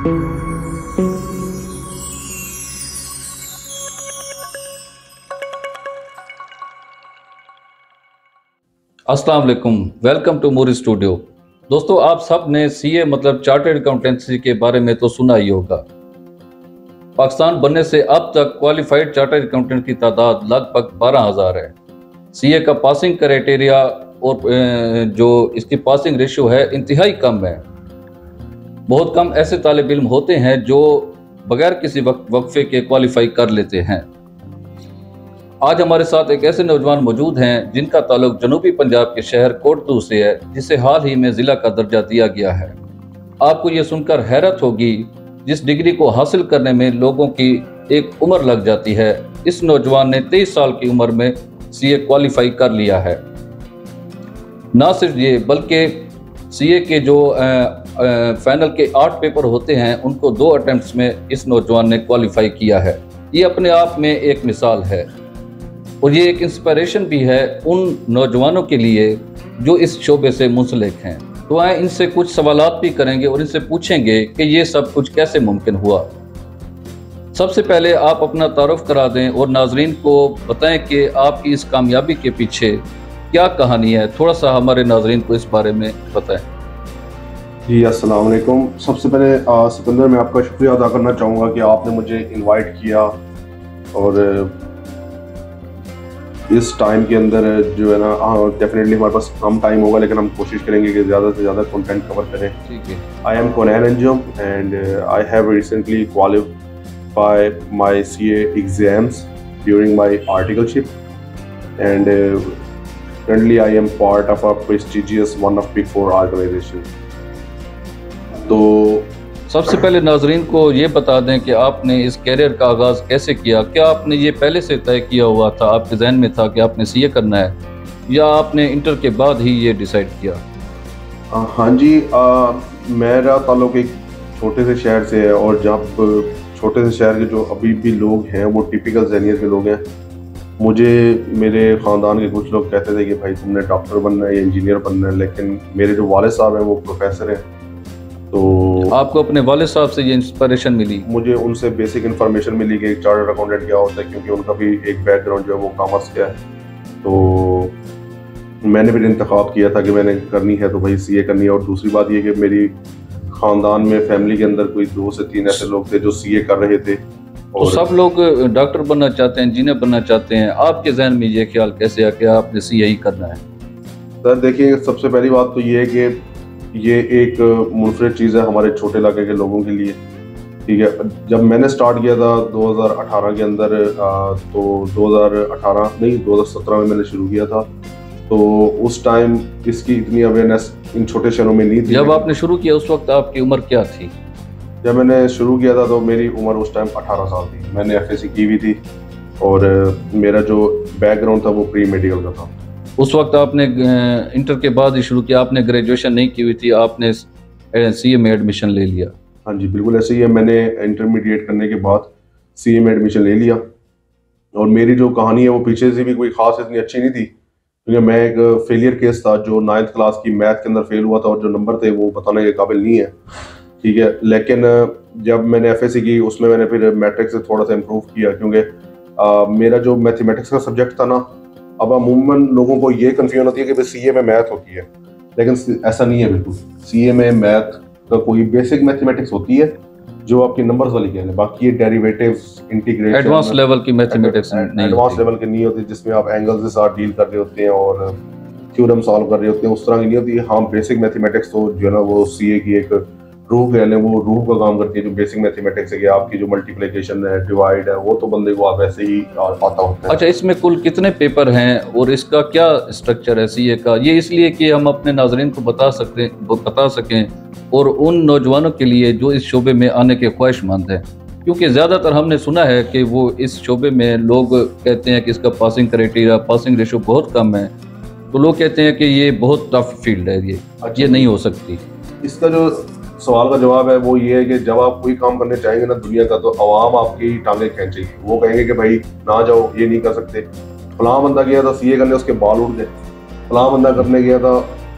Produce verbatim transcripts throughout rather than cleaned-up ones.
अस्सलाम वालेकुम, welcome to Mori studio. दोस्तों, आप सब ने सीए मतलब चार्टर्ड अकाउंटेंसी के बारे में तो सुना ही होगा। पाकिस्तान बनने से अब तक क्वालिफाइड चार्टर्ड अकाउंटेंट की तादाद लगभग बारह हज़ार है। सीए का पासिंग क्राइटेरिया और जो इसकी पासिंग रेशियो है इंतहाई कम है। बहुत कम ऐसे तालिब इल्म होते हैं जो बगैर किसी वक्फे के क्वालिफाई कर लेते हैं। आज हमारे साथ एक ऐसे नौजवान मौजूद हैं जिनका ताल्लुक जनूबी पंजाब के शहर कोटदू से है, जिसे हाल ही में ज़िला का दर्जा दिया गया है। आपको ये सुनकर हैरत होगी, जिस डिग्री को हासिल करने में लोगों की एक उम्र लग जाती है, इस नौजवान ने तेईस साल की उम्र में सीए क्वालिफाई कर लिया है। ना सिर्फ ये, बल्कि सीए के जो फाइनल के आठ पेपर होते हैं उनको दो अटेम्प्ट्स में इस नौजवान ने क्वालिफाई किया है। ये अपने आप में एक मिसाल है और ये एक इंस्पिरेशन भी है उन नौजवानों के लिए जो इस शोबे से मुंसलिक हैं। तो आए इनसे कुछ सवालात भी करेंगे और इनसे पूछेंगे कि ये सब कुछ कैसे मुमकिन हुआ। सबसे पहले आप अपना तारुफ करा दें और नाजरीन को बताएं कि आपकी इस कामयाबी के पीछे क्या कहानी है। थोड़ा सा हमारे नाजरीन को इस बारे में बताएं। जी अस्सलाम वालेकुम। सबसे पहले सिकंदर, मैं आपका शुक्रिया अदा करना चाहूँगा कि आपने मुझे इनवाइट किया और इस टाइम के अंदर जो है ना, डेफिनेटली हमारे पास कम टाइम होगा लेकिन हम कोशिश करेंगे कि ज़्यादा से ज़्यादा कंटेंट कवर करें। ठीक है। I am Konain Anjum and I have recently qualify my CA exams during my articleship and currently I am part of a prestigious one of Big Four organization। तो सबसे पहले नाजरीन को ये बता दें कि आपने इस कैरियर का आगाज़ कैसे किया। क्या आपने ये पहले से तय किया हुआ था, आपके जहन में था कि आपने सीए करना है, या आपने इंटर के बाद ही ये डिसाइड किया? आ, हाँ जी, आ, मेरा ताल्लुक एक छोटे से शहर से है और जब छोटे से शहर के जो अभी भी लोग हैं वो टिपिकल ज़हनियत के लोग हैं। मुझे मेरे ख़ानदान के कुछ लोग कहते थे कि भाई तुमने डॉक्टर बनना है या इंजीनियर बनना है, लेकिन मेरे जो वालिद साहब हैं वो प्रोफेसर हैं। तो आपको अपने वालिद साहब से ये इंस्पिरेशन मिली? मुझे उनसे बेसिक इन्फॉर्मेशन मिली कि एक चार्टर्ड अकाउंटेंट क्या होता है, क्योंकि उनका भी एक बैकग्राउंड जो है वो कॉमर्स का है। तो मैंने भी इंतखाब किया था कि मैंने करनी है तो भाई सीए करनी है। और दूसरी बात ये कि मेरी ख़ानदान में फैमिली के अंदर कोई दो से तीन ऐसे लोग थे जो सीए कर रहे थे। तो सब लोग डॉक्टर बनना चाहते हैं, इंजीनियर बनना चाहते हैं, आपके जहन में ये ख्याल कैसे आया कि आपने सीए ही करना है? सर देखिए, सबसे पहली बात तो ये है कि ये एक मुनफरिद चीज़ है हमारे छोटे इलाके के लोगों के लिए। ठीक है, जब मैंने स्टार्ट किया था दो हज़ार अठारह के अंदर, तो दो हज़ार अठारह नहीं दो हज़ार सत्रह में मैंने शुरू किया था। तो उस टाइम इसकी इतनी अवेयरनेस इन छोटे शहरों में नहीं थी। जब आपने शुरू किया उस वक्त आपकी उम्र क्या थी? जब मैंने शुरू किया था तो मेरी उम्र उस टाइम अठारह साल थी। मैंने एफएससी की हुई थी और मेरा जो बैकग्राउंड था वो प्री मेडिकल का था। उस वक्त आपने इंटर के बाद ही शुरू किया, आपने ग्रेजुएशन नहीं की हुई थी, आपने सीए में एडमिशन ले लिया? हाँ जी, बिल्कुल ऐसे ही है। मैंने इंटरमीडिएट करने के बाद सीए में एडमिशन ले लिया और मेरी जो कहानी है वो पीछे से भी कोई ख़ास इतनी अच्छी नहीं थी, क्योंकि मैं एक फेलियर केस था जो नाइन्थ क्लास की मैथ के अंदर फेल हुआ था और जो नंबर थे वो बताने के काबिल नहीं है। ठीक है, लेकिन जब मैंने एफएससी की उसमें मैंने फिर मैट्रिक से थोड़ा सा इम्प्रूव किया, क्योंकि मेरा जो मैथमेटिक्स का सब्जेक्ट था ना, अब अमूमन लोगों को ये कन्फ्यूजन होती है कि भाई सीए में मैथ होती है, लेकिन ऐसा नहीं है बिल्कुल। सीए में मैथ का कोई बेसिक मैथमेटिक्स होती है जो आपकी नंबर्स वाली कहते हैं, बाकी ये डेरिवेटिव्स, इंटीग्रेशन, एडवांस लेवल की मैथमेटिक्स नहीं, एडवांस लेवल की नहीं होती जिसमें आप एंगल्स के साथ डील कर रहे होते हैं और थ्योरम सॉल्व कर रहे होते हैं, उस तरह की नहीं होती। हाँ, बेसिक मैथमेटिक्स तो जो है ना वो सीए की एक रूह कह लें, वो रूह का काम करती है। जो बेसिक मैथमेटिक्स है कि आपकी जो मल्टीप्लिकेशन है, डिवाइड है, वो तो बंदे को आप ऐसे ही आता होता है। अच्छा, इसमें कुल कितने पेपर हैं और इसका क्या स्ट्रक्चर है सीए का? ये इसलिए कि हम अपने नाजरीन को बता सकते बता सकें और उन नौजवानों के लिए जो इस शोबे में आने के ख्वाहिशमंद हैं, क्योंकि ज़्यादातर हमने सुना है कि वो इस शोबे में लोग कहते हैं कि इसका पासिंग क्राइटेरिया, पासिंग रेशो बहुत कम है, तो लोग कहते हैं कि ये बहुत टफ फील्ड है, ये अच्छा, ये नहीं हो सकती। इसका जो सवाल का जवाब है वो ये है कि जब आप कोई काम करने चाहेंगे ना दुनिया का, तो आवाम आपकी टांगे खींचेगी। वो कहेंगे कि भाई ना जाओ, ये नहीं कर सकते। फलां बंदा गया था सीए करने, उसके बाल उड़ गए। फलां बंदा करने गया था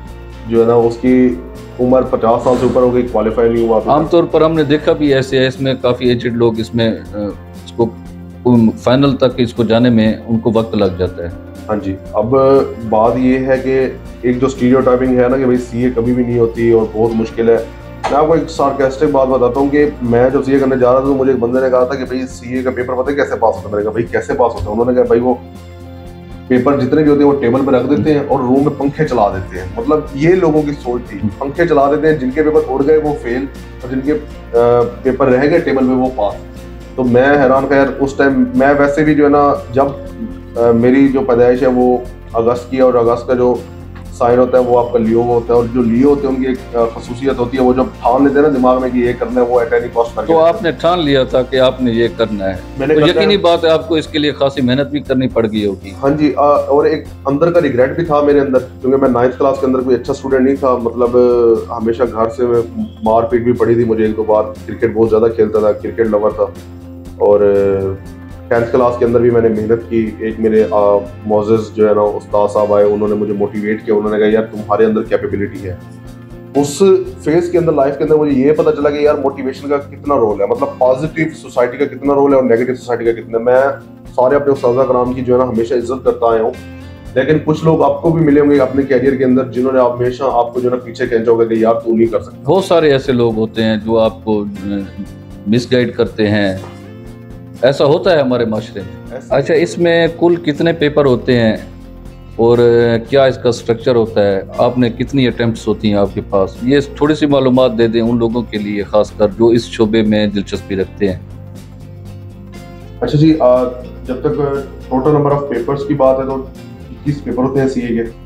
जो है ना उसकी उम्र पचास साल से ऊपर हो गई, क्वालिफाई नहीं हुआ। आमतौर पर हमने देखा भी ऐसे है, इसमें काफ़ी एजेड लोग इसमें इसको फाइनल तक इसको जाने में उनको वक्त लग जाता है। हाँ जी। अब बात ये है कि एक जो स्टीरियोटाइपिंग है ना कि भाई सीए कभी भी नहीं होती और बहुत मुश्किल है। मैं आपको एक सार्कास्टिक बात बताता हूँ कि मैं जब सीए करने जा रहा था तो मुझे एक बंदे ने कहा था कि भाई सीए का पेपर पता है कैसे पास होता है। मैंने कहा भाई कैसे पास होता है? उन्होंने कहा भाई वो पेपर जितने भी होते हैं वो टेबल पर रख देते हैं और रूम में पंखे चला देते हैं। मतलब ये लोगों की सोच थी, पंखे चला देते हैं, जिनके पेपर उड़ गए वो फेल और जिनके पेपर रह गए टेबल पे वो पास। तो मैं हैरान था यार उस टाइम। मैं वैसे भी जो है ना, जब आ, मेरी जो पैदाइश है वो अगस्त की है और अगस्त का जो साइन होता है वो आपका लियो होता है, और जो लियो होते हैं उनकी एक खसूसियत होती है, वो जब ठान लेते हैं ना दिमाग में कि ये करना है वो एट एनी कॉस्ट करके। तो आपने ठान लिया था कि आपने ये करना है, मैंने तो यकीनी बात है आपको इसके लिए खासी मेहनत भी करनी पड़ गई होगी। हाँ जी। आ, और एक अंदर का रिग्रेट भी था मेरे अंदर, क्योंकि मैं नाइन्थ क्लास के अंदर कोई अच्छा स्टूडेंट नहीं था। मतलब हमेशा घर से मार पीट भी पड़ी थी मुझे एक दो बार। क्रिकेट बहुत ज़्यादा खेलता था, क्रिकेट लवर था। और टेंथ क्लास के अंदर भी मैंने मेहनत की। एक मेरे मोजेस जो है ना उस्ताद साहब आए, उन्होंने मुझे मोटिवेट किया। उन्होंने कहा यार तुम्हारे अंदर कैपेबिलिटी है। उस फेज के अंदर, लाइफ के अंदर मुझे ये पता चला कि यार मोटिवेशन का कितना रोल है, मतलब पॉजिटिव सोसाइटी का कितना रोल है और नेगेटिव सोसाइटी का कितना। मैं सारे अपने उस्ताद कराम की जो है ना हमेशा इज्जत करता आया हूँ, लेकिन कुछ लोग आपको भी मिले होंगे अपने कैरियर के अंदर जिन्होंने हमेशा आपको जो है ना पीछे खींचा होगा कि यार तू नहीं कर सकता। बहुत सारे ऐसे लोग होते हैं जो आपको मिसगाइड करते हैं, ऐसा होता है हमारे माशरे में। अच्छा, इसमें कुल कितने पेपर होते हैं और क्या इसका स्ट्रक्चर होता है? आपने कितनी अटेम्प्ट्स होती हैं आपके पास? ये थोड़ी सी मालूमात दे दें उन लोगों के लिए, खासकर जो इस शोबे में दिलचस्पी रखते हैं। अच्छा जी, आ, जब तक टोटल नंबर ऑफ पेपर्स की बात है तो इक्कीस पेपर होते हैं सीए के,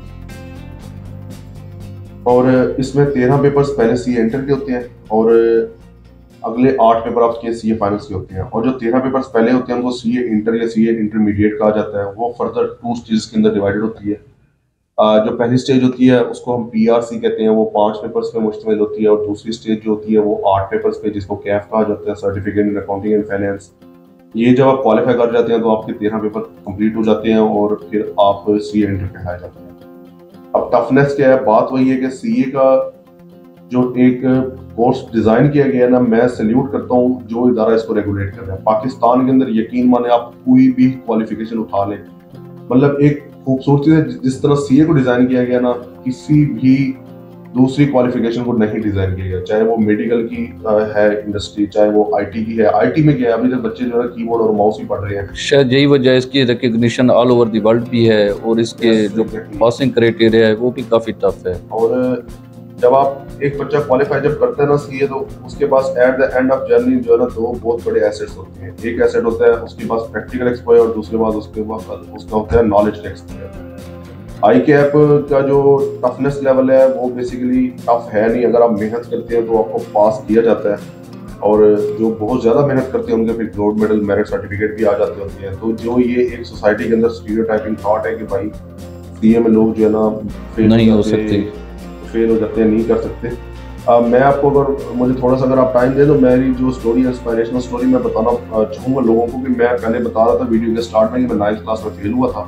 और इसमें तेरह पेपर्स पहले सीए इंटर के होते हैं और अगले आठ पेपर आपके सीए फाइनल्स के होते हैं। और जो तेरह पेपर्स पहले होते हैं उनको सीए इंटर या सीए इंटरमीडिएट कहा जाता है। वो फर्दर टू स्टेजेस के अंदर डिवाइडेड होती है। आ, जो पहली स्टेज होती है उसको हम पीआरसी कहते हैं, वो पांच पेपर्स पे मुश्तमिल होती है। और दूसरी स्टेज जो होती है वो आठ पेपर्स पे, जिसको कैफ कहा जाता है, certificate in accounting and finance. ये जब आप क्वालिफाई कर जाते हैं तो आपके तेरह पेपर कंप्लीट हो जाते हैं और फिर आप सीए इंटर कहलाए जाते हैं। अब टफनेस क्या है? बात वही है कि सीए का जो एक कोर्स डिजाइन किया गया है ना, मैं सैल्यूट करता हूँ जो इदारा इसको रेगुलेट कर रहा है। पाकिस्तान के अंदर यकीन माने आप कोई भी क्वालिफिकेशन उठा लें, मतलब एक खूबसूरती से जिस तरह सीए को डिजाइन किया गया ना, किसी भी दूसरी क्वालिफिकेशन को नहीं डिजाइन किया गया। चाहे वो मेडिकल की है इंडस्ट्री, चाहे वो आईटी की है। आईटी में क्या है, अभी तक बच्चे जो है कीबोर्ड और माउस ही पढ़ रहे हैं। शायद यही वजह इसकी recognition all over the world भी है और इसके yes, जो पासिंग क्राइटेरिया है वो भी काफी टफ है। और जब आप एक बच्चा क्वालिफाई जब करता है ना सीए, तो उसके पास at the end of journey जो है ना दो बहुत बड़े एसेट्स होते हैं। एक एसेट होता है उसके पास प्रैक्टिकल एक्सपोजर और दूसरे पास उसके पास उसका होता है नॉलेज का एक्सपोजर। आई कैप का जो टफनेस लेवल है वो बेसिकली टफ है नहीं। अगर आप मेहनत करते हैं तो आपको पास किया जाता है, और जो बहुत ज़्यादा मेहनत करते हैं उनके फिर गोल्ड मेडल, मेरिट सर्टिफिकेट भी आ जाते होते हैं। तो जो ये एक सोसाइटी के अंदर स्टीरियोटाइपिंग थॉट है कि भाई सीए में लोग जो है ना फेल नहीं हो सकते फेल हो जाते हैं, नहीं कर सकते। uh, मैं आपको अगर मुझे थोड़ा सा अगर आप टाइम दे दो, मेरी जो स्टोरी है, इंस्पिरेशनल स्टोरी मैं बताना चाहूँगा लोगों को। कि मैं पहले बता रहा था वीडियो के स्टार्ट में कि मैं नाइन्थ क्लास में फेल हुआ था,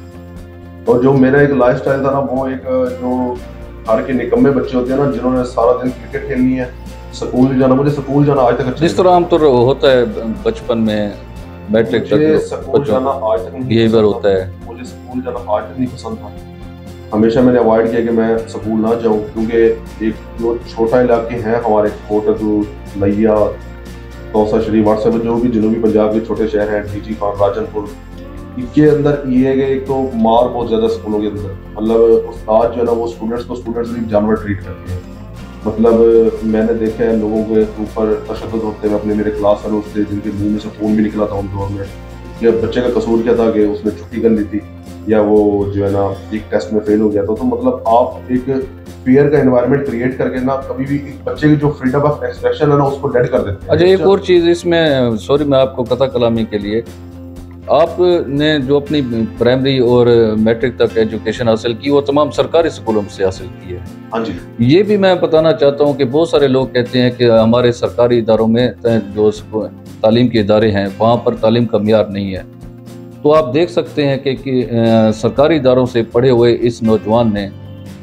और जो मेरा एक लाइफ स्टाइल था ना वो एक जो घर के निकम्मे बच्चे होते हैं ना जिन्होंने सारा दिन क्रिकेट खेलनी है, स्कूल जाना। मुझे स्कूल जाना आज तक जिस तरह आमतौर होता है बचपन में, मैट्रिक तक स्कूल जाना आज तक बिहेवियर होता है। मुझे स्कूल जाना आज तक नहीं पसंद था। हमेशा मैंने अवॉइड किया कि मैं स्कूल ना जाऊं, क्योंकि एक जो छोटा इलाके हैं हमारे, कोटकू, लैया, तौसा शरीफ, व्हाट्सएप, जो भी जनूबी पंजाब के छोटे शहर हैं, डीजी खान, राजनपुर, इनके अंदर ये है कि एक तो मार बहुत ज्यादा स्कूलों के अंदर। मतलब उस्ताद जो है ना वो स्टूडेंट्स को स्टूडेंट्स भी जानवर ट्रीट करते हैं। मतलब मैंने देखा है लोगों के ऊपर तशद्दुद होते हुए। अपने मेरे क्लास वाले उससे जिनके मुंह में से खून भी निकला था उन दौर में, कि बच्चे का कसूर क्या था कि उसने छुट्टी कर ली थी या वो जो है ना एक टेस्ट में फेल हो गया था। तो मतलब आप एक फियर का एनवायरनमेंट क्रिएट करके ना कभी भी एक बच्चे की जो फ्रीडम ऑफ एक्सप्रेशन है ना उसको डेड कर देते हैं। अच्छा, एक और चीज़ इसमें, सॉरी मैं आपको कथा कलामी के लिए, आपने जो अपनी प्राइमरी और मैट्रिक तक एजुकेशन हासिल की वो तमाम सरकारी स्कूलों से हासिल की है। हाँ जी। ये भी मैं बताना चाहता हूँ कि बहुत सारे लोग कहते हैं कि हमारे सरकारी इदारों में जो तालीम के इदारे हैं वहाँ पर तालीम का मियार नहीं है। तो आप देख सकते हैं कि, कि सरकारी इदारों से पढ़े हुए इस नौजवान ने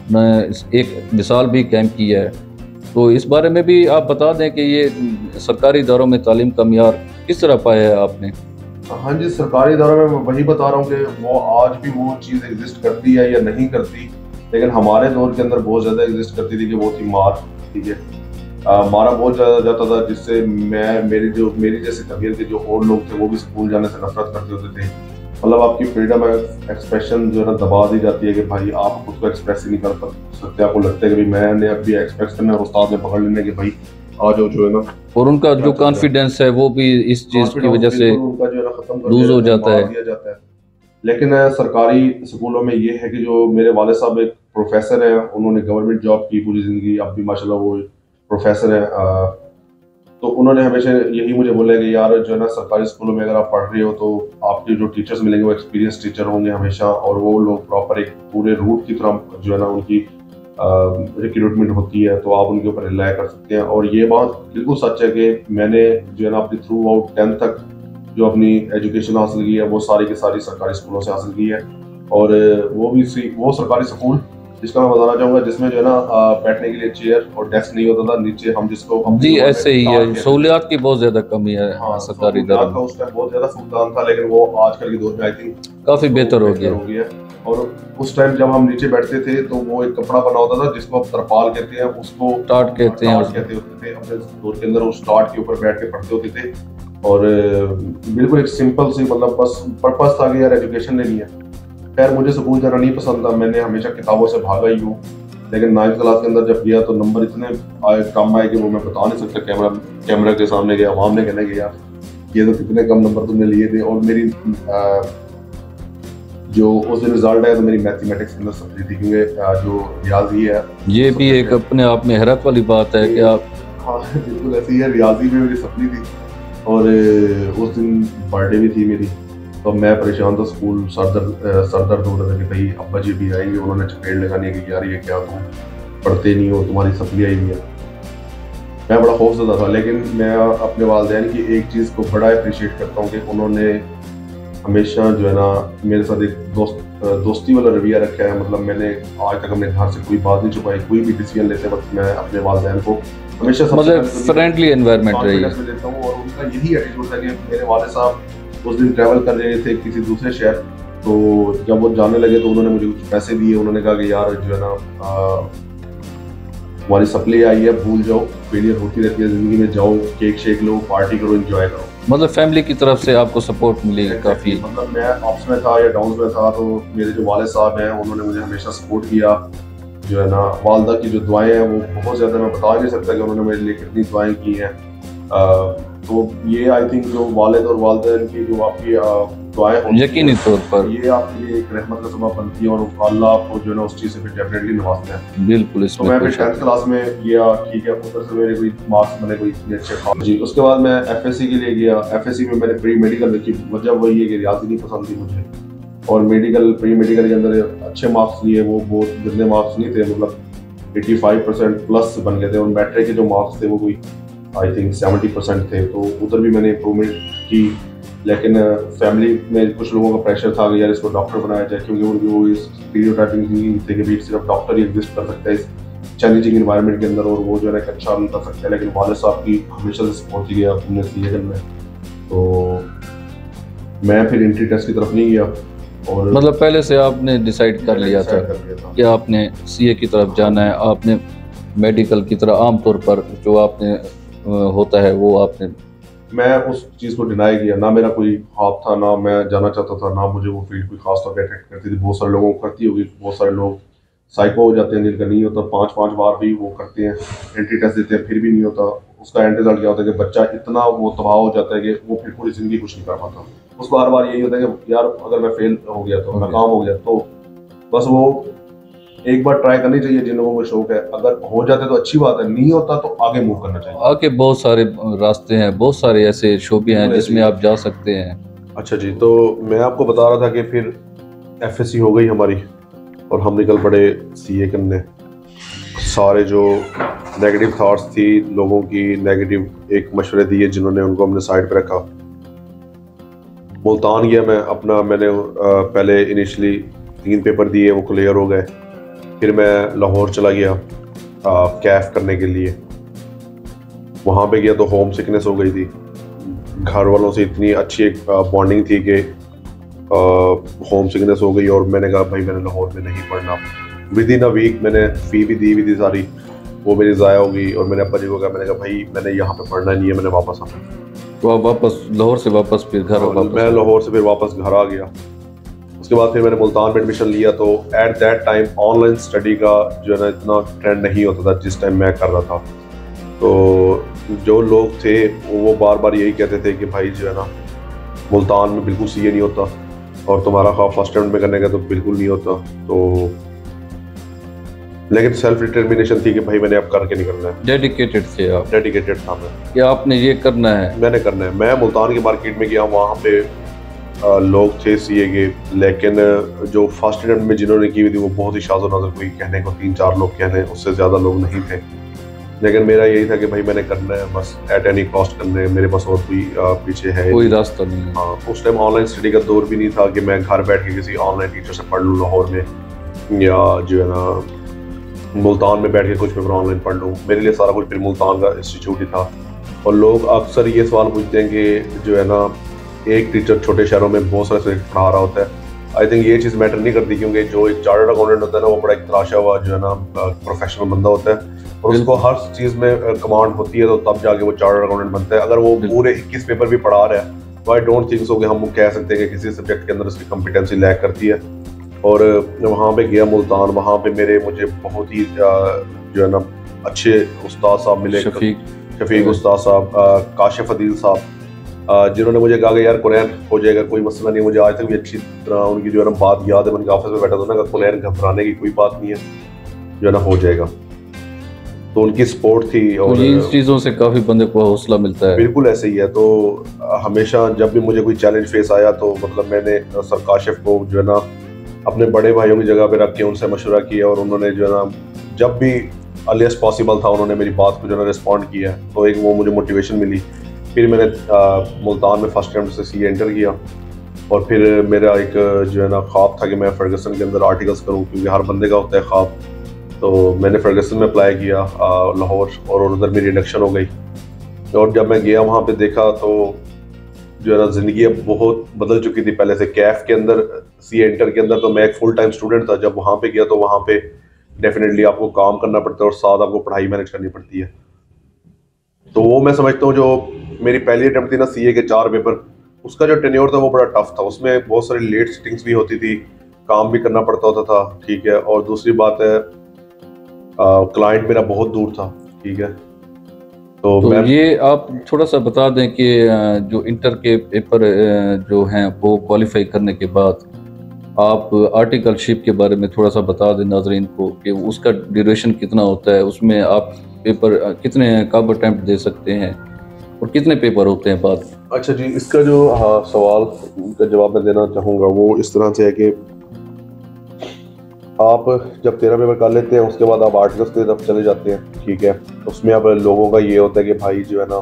ने एक मिसाल भी कायम की है। तो इस बारे में भी आप बता दें कि ये सरकारी इदारों में तालीम का मियार किस तरह पाया है आपने? हाँ जी, सरकारी इदारों में मैं वही बता रहा हूँ कि वो आज भी वो चीज़ एग्जिस्ट करती है या नहीं करती, लेकिन हमारे दौर के अंदर बहुत ज़्यादा एग्जिस्ट करती थी कि वो थी मार। ठीक है, आ, मारा बहुत ज़्यादा जाता था, जिससे मैं मेरी जो मेरी जैसे तबीयत के जो और लोग थे वो भी स्कूल जाने से नफरत करते होते थे। मतलब आपकी फ्रीडम एक्सप्रेशन जो है ना दबा दी जाती है कि भाई आप खुद को एक्सप्रेस ही नहीं कर सकते। आपको लगता है कि भाई मैंने अभी एक्सप्रेस करना है, उस्ताद ने पकड़ लेना कि भाई आ जाओ जो है ना, और उनका जो कॉन्फिडेंस है वो भी इस चीज़ की वजह से उनका जो है ना खत्म कर लूज हो जाता है। दिया जाता है। लेकिन सरकारी स्कूलों में ये है कि जो मेरे वाले साहब एक प्रोफेसर है, उन्होंने गवर्नमेंट जॉब की पूरी जिंदगी, अब भी माशाल्लाह वो प्रोफेसर है। तो उन्होंने हमेशा यही मुझे बोला कि यार जो है ना सरकारी स्कूलों में अगर आप पढ़ रहे हो तो आपके जो टीचर्स मिलेंगे वो एक्सपीरियंस टीचर होंगे हमेशा, और वो लोग प्रॉपर एक पूरे रूट की तरह जो है ना उनकी रिक्रूटमेंट होती है, तो आप उनके ऊपर रिलाय कर सकते हैं। और ये बात बिल्कुल सच है कि मैंने जो है ना अपनी थ्रू आउट टेंथ तक जो अपनी एजुकेशन हासिल की है वो सारी की सारी सरकारी स्कूलों से हासिल की है। और वो भी वो सरकारी स्कूल जिसका मैं बताना चाहूंगा जिसमें जो है ना बैठने के लिए चेयर और डेस्क नहीं होता था, नीचे हम जिसको हम जी ऐसे ही है, सहूलियात की बहुत ज्यादा कमी है। हाँ, सरकारी इदारों का उस टाइम बहुत ज्यादा सुविधान था, लेकिन वो आजकल के दौर में आई थिंक काफी बेहतर हो गया हो गया। और उस टाइम जब हम नीचे बैठते थे तो वो एक कपड़ा बना होता था जिसको आप तरपाल कहते हैं, उसको टाट कहते हैं कहते होते थे। अपने दौर के अंदर उस टाट के ऊपर बैठ के पढ़ते होते थे, और बिल्कुल एक सिंपल सी मतलब बस पर्पस था कि यार एजुकेशन लेनी है। खैर मुझे स्कूल जाना नहीं पसंद था, मैंने हमेशा किताबों से भागा ही हूँ, लेकिन नाइन्थ क्लास के अंदर जब गया तो नंबर इतने आए कम आए कि वो मैं बता नहीं सकता। कैमरा कैमरा के सामने गया, आवाम ने कहने कि यार ये तो कितने कम नंबर तुमने लिए थे। और मेरी आ, जो उस दिन रिजल्ट आया तो मेरी मैथमेटिक्स के अंदर सप्ली थी, क्योंकि जो रियाजी है ये भी एक अपने आप में हैरत वाली बात है कि आप हाँ बिल्कुल ऐसी है, रियाजी में मेरी सप्ली थी। और उस दिन बर्थडे भी थी मेरी, तो मैं परेशान था, स्कूल सरदर्द सरदर्द हो रहा था कि भाई अब्बा जी भी आएंगे, उन्होंने चपेट लगानी है कि यार ये क्या तुम पढ़ते नहीं हो, तुम्हारी सप्ली आई हुई है। मैं बड़ा खौफजदा था, लेकिन मैं अपने वालिदैन की एक चीज़ को बड़ा अप्रिशिएट करता हूँ कि उन्होंने हमेशा जो है ना मेरे साथ एक दोस्त दोस्ती वाला रवैया रखा है। मतलब मैंने आज तक अपने घर से कोई बात नहीं छुपाई, कोई भी डिसीजन लेते वक्त मैं अपने वालिदैन को हमेशा मतलब फ्रेंडली एनवायरनमेंट रही है देता हूँ। और उनका यही एटीट्यूड था कि मेरे वाले साहब उस दिन ट्रैवल कर रहे थे किसी दूसरे शहर, तो जब वो जाने लगे तो उन्होंने मुझे कुछ पैसे दिए। उन्होंने कहा कि यार जो है ना हमारी सप्ली आई है, भूल जाओ, फेलियर होती रहती है जिंदगी में, जाओ केक शेक लो, पार्टी करो, एंजॉय करो। मतलब फैमिली की तरफ से आपको सपोर्ट मिली काफी। मतलब मैं अप्स में था या डाउन्स में था, तो मेरे जो वाले साहब हैं उन्होंने मुझे हमेशा सपोर्ट किया। जो है ना वालदा की जो दुआएं हैं वो बहुत ज़्यादा मैं बता नहीं सकता कि उन्होंने मेरे लिए कितनी दुआएं की हैं। तो ये आई थिंक जो वालिद और वालिदैन की जो आपकी दुआएं यकीनी तौर पर ये आपके लिए एक रहमत का सबब बनती है, और अल्लाह आपको जो है ना उस चीज़ से फिर डेफिनेटली नवाजते हैं। बिल्कुल। इसमें तो मैं फिर टेंथ क्लास में गया, ठीक है, उधर से मेरे कोई मार्क्स बने कोई इतने अच्छे खास जी। उसके बाद मैं एफएससी के लिए गया। एफएससी में मैंने प्री मेडिकल रखी, वजह वही है कि रियाजी नहीं पसंद थी मुझे, और मेडिकल प्री मेडिकल के अंदर अच्छे मार्क्स लिए, वो बहुत गंदे मार्क्स नहीं थे, मतलब पचासी परसेंट प्लस बन गए थे। और मैट्रिक के जो मार्क्स थे वो कोई आई थिंक सत्तर परसेंट थे, तो उधर भी मैंने इम्प्रूवमेंट की। लेकिन फैमिली में कुछ लोगों का प्रेशर था कि यार इसको डॉक्टर बनाया जाए, क्योंकि उनकी वो इस स्टीरियोटाइपिंग थे कि भी सिर्फ डॉक्टर ही एग्जिस्ट कर सकता है इस चैलेंजिंग इन्वायरमेंट के अंदर, और वो जो है ना अच्छा नहीं कर सकता है। लेकिन वालिद साहब की हमेशा से सपोर्ट की गया हमने सी ए करना, तो मैं फिर एंट्री टेस्ट की तरफ नहीं गया। और मतलब पहले से आपने डिसाइड कर लिया था कि आपने सीए की तरफ जाना है, आपने मेडिकल की तरह आमतौर पर जो आपने होता है वो आपने। मैं उस चीज़ को डिनाई किया, ना मेरा कोई हाथ था, ना मैं जाना चाहता था, ना मुझे वो फील्ड कोई खास तौर पर अट्रैक्ट करती थी। बहुत सारे लोगों को करती होगी, बहुत सारे लोग साइको हो जाते हैं जिनका नहीं होता, पाँच पाँच बार भी वो करते हैं, एंट्री टेस्ट देते हैं, फिर भी नहीं होता। उसका एंड रिजल्ट क्या होता है कि बच्चा इतना वो तबाह हो जाता है कि वो फिर पूरी जिंदगी कुछ नहीं कर पाता। उसको हर बार यही होता है कि यार अगर मैं फेल हो गया तो नाकाम हो गया, तो बस वो एक बार ट्राई करनी चाहिए जिन लोगों को शौक है। अगर हो जाते तो अच्छी बात है, नहीं होता तो आगे मूव करना चाहिए। आगे बहुत सारे रास्ते हैं, बहुत सारे ऐसे शोबे हैं जिसमें आप जा सकते हैं। अच्छा जी, तो मैं आपको बता रहा था कि फिर एफएससी हो गई हमारी और हम निकल पड़े सीए करने। सारे जो नेगेटिव थॉट्स थी लोगों की, नेगेटिव एक मशवरे दिए जिन्होंने, उनको हमने साइड पे रखा। मुल्तान गया मैं अपना, मैंने पहले इनिशियली तीन पेपर दिए, वो क्लियर हो गए। फिर मैं लाहौर चला गया कैफ करने के लिए। वहाँ पे गया तो होम सिकनेस हो गई थी, घर वालों से इतनी अच्छी एक बॉन्डिंग थी कि होम सिकनेस हो गई, और मैंने कहा भाई मैंने लाहौर में नहीं पढ़ना। विद इन अ वीक मैंने फ़ी भी दी हुई थी सारी, वो मेरी ज़ाया हो गई, और मैंने अब्बा जी को कहा, मैंने कहा भाई मैंने यहाँ पे पढ़ना नहीं है, मैंने वापस आना। तो आप वापस लाहौर से वापस फिर घर वापस? मैं लाहौर से फिर वापस घर आ गया। उसके बाद फिर मैंने मुल्तान में एडमिशन लिया। तो at that time online study का जो है ना इतना ट्रेंड नहीं होता था जिस टाइम मैं कर रहा था। तो जो लोग थे वो बार बार यही कहते थे कि भाई जो है ना मुल्तान में बिल्कुल सीए नहीं होता, और तुम्हारा ख्वाब फर्स्ट अटेम्प्ट में करने का तो बिल्कुल नहीं होता। तो लेकिन सेल्फ डिटर्मिनेशन थी कि भाई मैंने अब करके निकलना है। डेडिकेटेड थे आप? डेडिकेटेड था मैं कि आपने ये करना है, मैंने करना है। मैं मुल्तान की मार्केट में गया, वहाँ पे आ, लोग थे सीए के, लेकिन जो फर्स्ट अटेम्प्ट में जिन्होंने की हुई थी वो बहुत ही शाज़ो नज़र, कोई कहने को तीन चार लोग कहने, उससे ज़्यादा लोग नहीं थे। लेकिन मेरा यही था कि भाई मैंने करना है, बस एट एनी कॉस्ट करना है, मेरे पास और कोई पीछे है कोई रास्ता नहीं है। हाँ, उस टाइम ऑनलाइन स्टडी का दौर भी नहीं था कि मैं घर बैठ के किसी ऑनलाइन टीचर से पढ़ लूँ लाहौर में, या जो है ना मुल्तान में बैठ के कुछ पेपर ऑनलाइन पढ़ लूँ। मेरे लिए सारा कुछ फिर मुल्तान का इंस्टीट्यूट ही था। और लोग अक्सर ये सवाल पूछते हैं कि जो है ना एक टीचर छोटे शहरों में बहुत सारे सब्जेक्ट पढ़ा रहा होता है। आई थिंक ये चीज़ मैटर नहीं करती, क्योंकि जो एक चार्टर्ड अकाउंटेंट होता है ना वो बड़ा एक तराशा हुआ जो है ना प्रोफेशनल बंदा होता है, और उसको हर चीज़ में कमांड होती है, तो तब जाके वो चार्टर्ड अकाउंटेंट बनता है। अगर वो पूरे इक्कीस पेपर भी पढ़ा रहा है तो आई डोंट थिंक सो कि हम कह सकते हैं कि किसी सब्जेक्ट के अंदर उसकी कॉम्पिटेंसी लैक करती है। और वहाँ पे गया मुल्तान, वहाँ पे मेरे मुझे बहुत ही जो है ना अच्छे उस्ताद साहब मिले, शफीक शफीक उस्ताद साहब, काशिफ अदील साहब, जिन्होंने मुझे कहा कि यार कुरैन हो जाएगा, कोई मसला नहीं। मुझे आज तक भी अच्छी तरह उनकी जो है ना बात याद है। मैंने ऑफिस में बैठा था ना, कुरैन घबराने की कोई बात नहीं है, जो है ना हो जाएगा। तो उनकी सपोर्ट थी, और इन चीज़ों से काफ़ी बंदे को हौसला मिलता है। बिल्कुल ऐसे ही है। तो हमेशा जब भी मुझे कोई चैलेंज फेस आया तो मतलब मैंने सर काशिफ को जो है ना अपने बड़े भाइयों की जगह पे रख के उनसे मशवरा किया, और उन्होंने जो है ना जब भी अर्लीस्ट पॉसिबल था उन्होंने मेरी बात को जो है ना रिस्पॉन्ड किया। तो एक वो मुझे मोटिवेशन मिली। फिर मैंने आ, मुल्तान में फर्स्ट अटेम्प्ट से सी एंटर किया, और फिर मेरा एक जो है ना ख्वाब था कि मैं फर्गसन के अंदर आर्टिकल्स करूं, क्योंकि हर बंदे का होता है ख्वाब। तो मैंने फर्गसन में अप्लाई किया लाहौर, और उधर मेरी इंडक्शन हो गई। और जब मैं गया वहाँ पे देखा तो जो है ना ज़िंदगी अब बहुत बदल चुकी थी पहले से। कैफ के अंदर सी एंटर के अंदर तो मैं एक फुल टाइम स्टूडेंट था। जब वहाँ पे गया तो वहाँ पे डेफिनेटली आपको काम करना पड़ता है और साथ आपको पढ़ाई मैनेज करनी पड़ती है। तो वो मैं समझता हूँ जो मेरी पहली अटेम्प्ट थी ना सीए के चार पेपर, उसका जो टेन्योर था वो बड़ा टफ था। उसमें बहुत सारी लेट सिटिंग्स भी होती थी, काम भी करना पड़ता होता था, ठीक है। और दूसरी बात है क्लाइंट मेरा बहुत दूर था, ठीक है। तो, तो मैं ये आप थोड़ा सा बता दें कि जो इंटर के पेपर जो हैं वो क्वालिफाई करने के बाद आप आर्टिकलशिप के बारे में थोड़ा सा बता दें नाजरीन को कि उसका ड्यूरेशन कितना होता है, उसमें आप पेपर कितने कब अटेम्प्ट दे सकते हैं और कितने पेपर होते हैं बाद? अच्छा जी, इसका जो हाँ सवाल का जवाब मैं देना चाहूँगा वो इस तरह से है कि आप जब तेरह पेपर कर लेते हैं उसके बाद आप आर्टिकल्स की तरफ चले जाते हैं, ठीक है। उसमें अब लोगों का ये होता है कि भाई जो है ना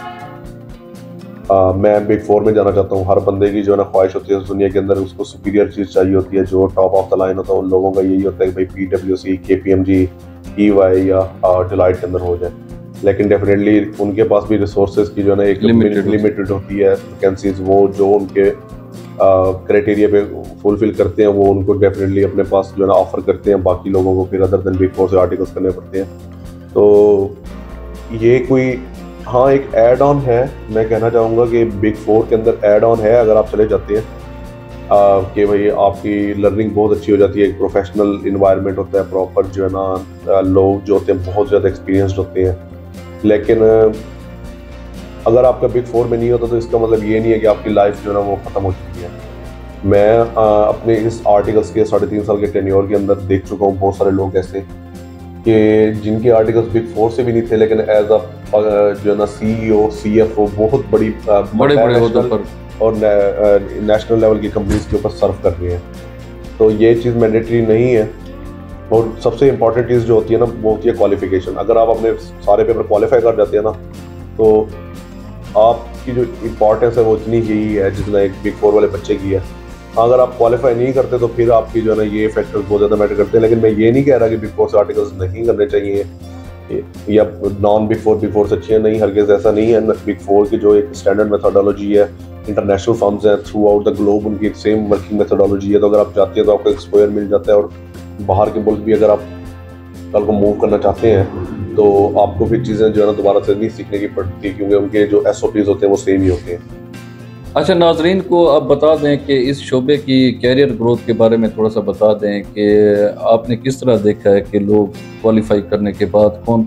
आ, मैं बिग फोर में जाना चाहता हूँ। हर बंदे की जो है ना ख्वाहिश होती है इस दुनिया के अंदर, उसको सुपीरियर चीज़ चाहिए होती है, जो टॉप ऑफ द लाइन होता है। उन लोगों का यही होता है कि भाई P W C, K P M G, E Y या डिलाइट के अंदर हो जाए। लेकिन डेफिनेटली उनके पास भी रिसोर्सेज की जो है ना एक लिमिटेड होती है वैकेंसीज। वो जो उनके क्राइटेरिया पे फुलफिल करते हैं वो उनको डेफिनेटली अपने पास जो है ना ऑफर करते हैं। बाकी लोगों को फिर अदर देन बिग फोर से आर्टिकल्स करने पड़ते हैं। तो ये कोई हाँ एक ऐड ऑन है। मैं कहना चाहूँगा कि बिग फोर के अंदर ऐड ऑन है अगर आप चले जाते हैं कि भाई आपकी लर्निंग बहुत अच्छी हो जाती है, एक प्रोफेशनल इन्वायरमेंट होता है प्रॉपर, जो है ना लोग जो होते हैं बहुत ज़्यादा एक्सपीरियंस्ड होते हैं। लेकिन अगर आपका बिग फोर में नहीं होता तो इसका मतलब ये नहीं है कि आपकी लाइफ जो है ना वो ख़त्म हो चुकी है। मैं आ, अपने इस आर्टिकल्स के साढ़े तीन साल के टेन्योर के अंदर देख चुका हूँ बहुत सारे लोग ऐसे कि जिनके आर्टिकल्स बिग फोर से भी नहीं थे, लेकिन एज अ जो है ना सी ई ओ, सी एफ ओ बहुत बड़ी बड़े बड़े होते पर और नेशनल लेवल की कंपनीज के ऊपर सर्व कर रही हैं। तो ये चीज़ मैंडेटरी नहीं है। और सबसे इम्पॉर्टेंट चीज़ जो होती है ना वो होती है क्वालिफिकेशन। अगर आप अपने सारे पेपर क्वालिफाई कर जाते हैं ना तो आपकी जो इम्पोर्टेंस है वो इतनी ही है जितना एक बिग फोर वाले बच्चे की है। अगर आप क्वालिफाई नहीं करते तो फिर आपकी जो है ना ये फैक्टर्स बहुत ज़्यादा मैटर करते हैं। लेकिन मैं ये नहीं कह रहा कि बिग फोर से आर्टिकल्स नहीं करने चाहिए या non big four big four से अच्छी है, नहीं, हरगिज़ ऐसा नहीं है। बिग फोर की जो एक स्टैंडर्ड मेथोडोलॉजी है, इंटरनेशनल फर्म्स हैं थ्रू आउट द ग्लोब, उनकी एक सेम वर्किंग मेथोडोलॉजी है। तो अगर आप चाहते हैं तो आपको एक्सपोजर मिल जाता है, और बाहर के मुल्क भी अगर आप कल को मूव करना चाहते हैं तो आपको फिर चीज़ें जो है ना दोबारा से नहीं सीखने की पड़ती, क्योंकि उनके जो एस ओ पीज़ होते हैं वो सेम ही होते हैं। अच्छा, नाजरीन को आप बता दें कि इस शोबे की कैरियर ग्रोथ के बारे में थोड़ा सा बता दें कि आपने किस तरह देखा है कि लोग क्वालिफाई करने के बाद कौन,